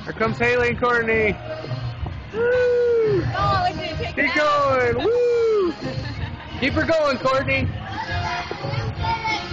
Here comes Hailey and Courtney. Woo! Oh, I didn't take Keep going. Woo! Keep her going, Courtney.